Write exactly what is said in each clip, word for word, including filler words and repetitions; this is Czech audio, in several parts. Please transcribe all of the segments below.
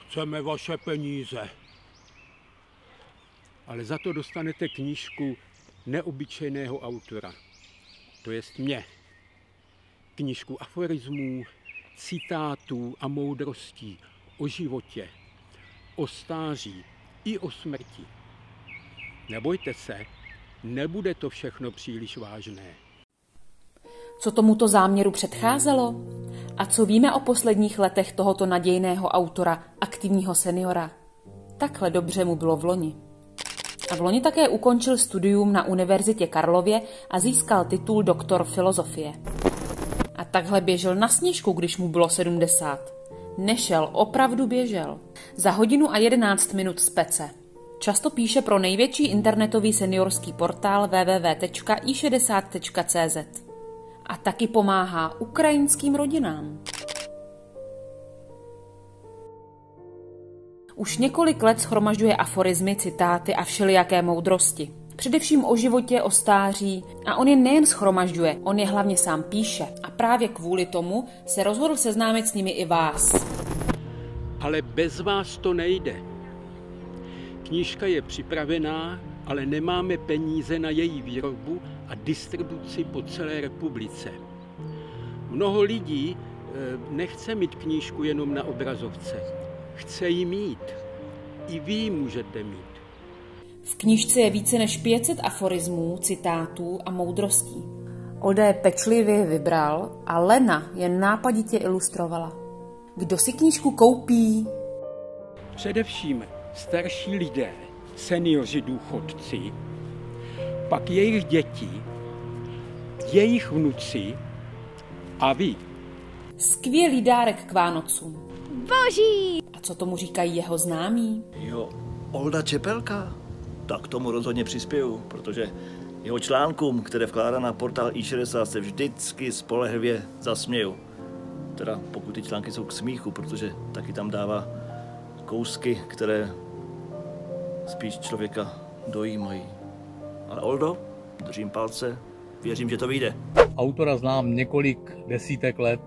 Chceme vaše peníze. Ale za to dostanete knížku neobyčejného autora. To jest mě. Knížku aforismů, citátů a moudrostí o životě, o stáří i o smrti. Nebojte se, nebude to všechno příliš vážné. Co tomuto záměru předcházelo? A co víme o posledních letech tohoto nadějného autora, aktivního seniora? Takhle dobře mu bylo v loni. A v loni také ukončil studium na Univerzitě Karlově a získal titul doktor filozofie. A takhle běžel na Sněžku, když mu bylo sedmdesát. Nešel, opravdu běžel. Za hodinu a jedenáct minut z pece. Často píše pro největší internetový seniorský portál w w w tečka i šedesát tečka c z. A taky pomáhá ukrajinským rodinám. Už několik let shromažďuje aforismy, citáty a všelijaké moudrosti. Především o životě, o stáří. A on je nejen shromažďuje, on je hlavně sám píše. A právě kvůli tomu se rozhodl seznámit s nimi i vás. Ale bez vás to nejde. Knížka je připravená, ale nemáme peníze na její výrobu a distribuci po celé republice. Mnoho lidí nechce mít knížku jenom na obrazovce. Chce ji mít. I vy ji můžete mít. V knížce je více než pět set aforismů, citátů a moudrostí. Olda je pečlivě vybral a Lena je nápaditě ilustrovala. Kdo si knížku koupí? Především starší lidé, seniori důchodci, pak jejich děti, jejich vnuci a vy. Skvělý dárek k Vánocům. Boží! A co tomu říkají jeho známí? Jo, Olda Čepelka? Tak tomu rozhodně přispěju, protože jeho článkům, které vkládá na portál i šedesát, se vždycky spolehlivě zasměju. Teda pokud ty články jsou k smíchu, protože taky tam dává kousky, které spíš člověka dojímají. Ale Oldo, držím palce, věřím, že to vyjde. Autora znám několik desítek let,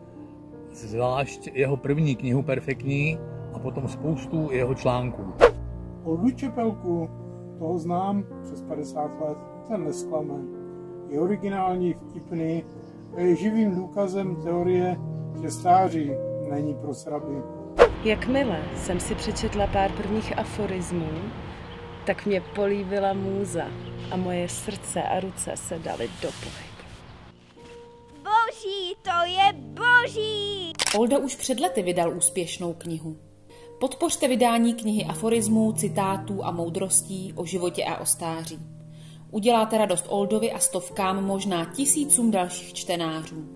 zvlášť jeho první knihu Perfektní a potom spoustu jeho článků. Oldu Čepelku, toho znám přes padesát let, ten nesklame. Je originální, vtipný a je živým důkazem teorie, že stáří není pro sraby. Jakmile jsem si přečetla pár prvních aforismů, tak mě políbila můza a moje srdce a ruce se daly do pohybu. Boží, to je boží! Olda už před lety vydal úspěšnou knihu. Podpořte vydání knihy aforismů, citátů a moudrostí o životě a o stáří. Uděláte radost Oldovi a stovkám, možná tisícům dalších čtenářů.